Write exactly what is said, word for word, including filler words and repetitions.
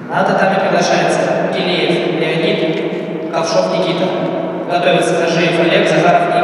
На татами приглашается Килеев Леонид, Ковшов Никита. Готовится Кожеев Олег, Захаров Никита.